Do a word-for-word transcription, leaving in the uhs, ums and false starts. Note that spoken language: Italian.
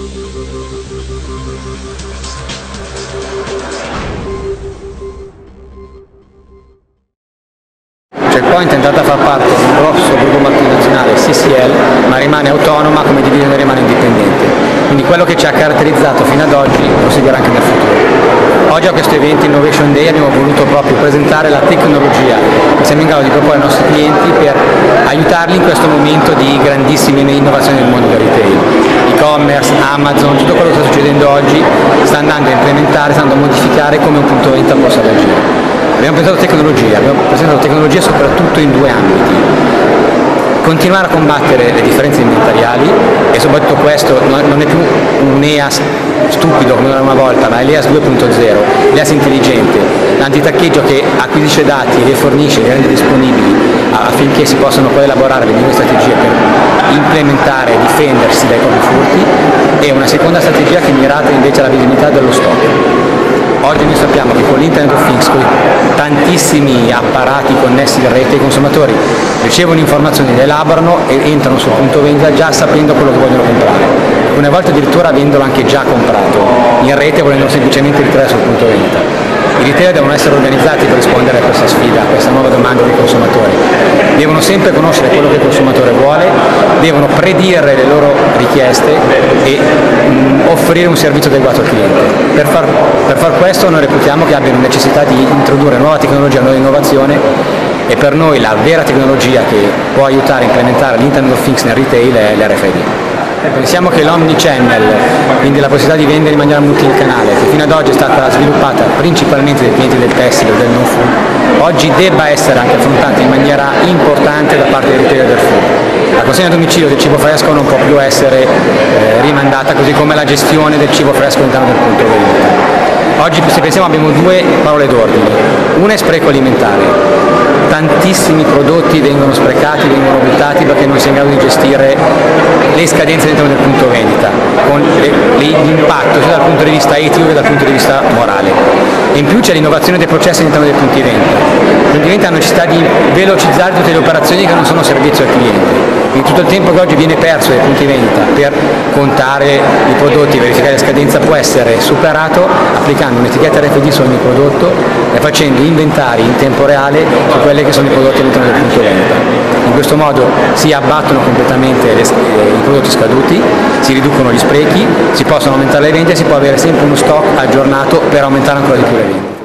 Checkpoint è entrata a far parte di un grosso gruppo multinazionale C C L, ma rimane autonoma come divisione, rimane indipendente. Quindi quello che ci ha caratterizzato fino ad oggi proseguirà anche nel futuro. Oggi a questo evento Innovation Day abbiamo voluto proprio presentare la tecnologia che siamo in grado di proporre ai nostri clienti per aiutarli in questo momento di grandissime innovazioni nel mondo del retail. E-commerce, Amazon, tutto quello che sta succedendo oggi sta andando a implementare, sta andando a modificare come un punto vendita possa reagire. Abbiamo presentato tecnologia, abbiamo presentato tecnologia soprattutto in due ambiti. Continuare a combattere le differenze inventariali e soprattutto questo non è più un E A S stupido come era una volta, ma è l'E A S due punto zero, l'E A S intelligente, l'antitaccheggio che acquisisce dati, li fornisce, li rende disponibili affinché si possano poi elaborare le nuove strategie per implementare e difendersi dai propri furti, e una seconda strategia che è mirata invece alla visibilità dello stock. Oggi noi sappiamo che con l'Internet of Things, con tantissimi apparati connessi in rete, i consumatori ricevono informazioni, le elaborano e entrano sul punto vendita già sapendo quello che vogliono comprare. Alcune volte addirittura avendolo anche già comprato in rete, volendo semplicemente ritirare sul punto vendita. I retailer devono essere organizzati per rispondere a questa sfida, a questa nuova domanda dei consumatori. Devono sempre conoscere quello che il consumatore vuole, devono predire le loro richieste e mh, offrire un servizio adeguato al cliente. Per far, per far questo noi reputiamo che abbiano necessità di introdurre nuova tecnologia, nuova innovazione, e per noi la vera tecnologia che può aiutare a implementare l'Internet of Things nel retail è l'R F I D. Pensiamo che l'omnichannel, quindi la possibilità di vendere in maniera multicanale, che fino ad oggi è stata sviluppata principalmente dai clienti del tessile o del non food, oggi debba essere anche affrontata in maniera importante da parte dei retailer del food. La consegna a domicilio del cibo fresco non può più essere eh, rimandata, così come la gestione del cibo fresco all'interno del punto vendita. Oggi, se pensiamo, abbiamo due parole d'ordine. Una è spreco alimentare. Tantissimi prodotti vengono sprecati, vengono buttati perché non si è in grado di gestire le scadenze all'interno del punto vendita, con l'impatto sia dal punto di vista etico che dal punto di vista morale. E in più c'è l'innovazione dei processi all'interno dei punti vendita. I punti vendita hanno necessità di velocizzare tutte le operazioni che non sono servizio al cliente. Quindi tutto il tempo che oggi viene perso dai punti vendita per contare i prodotti, verificare la scadenza, può essere superato applicando un'etichetta R F I D su ogni prodotto e facendo inventari in tempo reale su quelli che sono i prodotti all'interno del punto vendita. In questo modo si abbattono completamente le, i prodotti scaduti, si riducono gli sprechi, si possono aumentare le vendite e si può avere sempre uno stock aggiornato per aumentare ancora di più le vendite.